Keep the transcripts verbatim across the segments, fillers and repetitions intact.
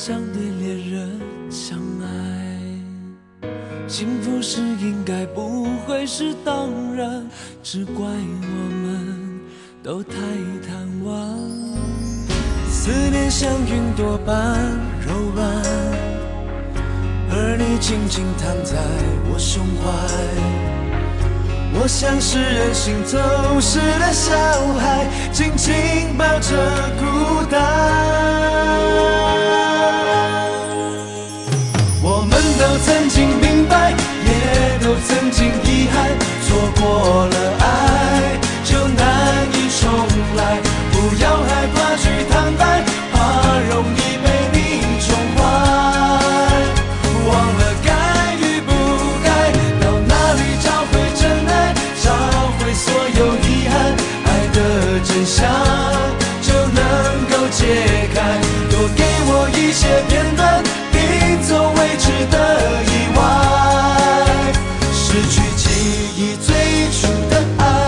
想对恋人相爱，幸福是应该不会是当然，只怪我们都太贪玩。思念像云朵般柔软，而你静静躺在我胸怀。我像是任性走失的小孩，紧紧抱着孤单。我们都曾经明白，也都曾经遗憾，错过了爱就难以重来。不要害怕去坦白，怕容易被你宠坏。忘了该与不该，到哪里找回真爱，找回所有遗憾，爱的真相就能够解开。多给我一些片段，拼凑未知的意外，失去记忆最初的爱。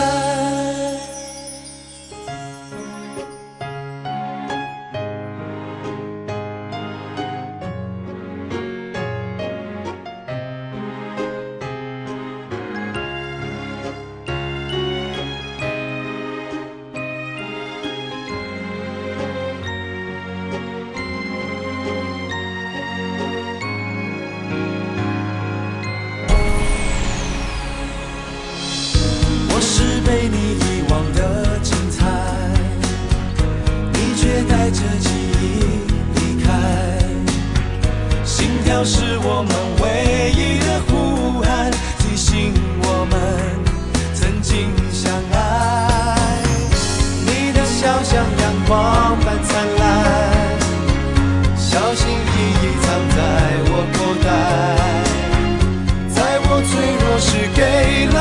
被你遗忘的精彩，你却带着记忆离开。心跳是我们唯一的呼喊，提醒我们曾经相爱。你的笑像阳光般灿烂，小心翼翼藏在我口袋，在我脆弱时给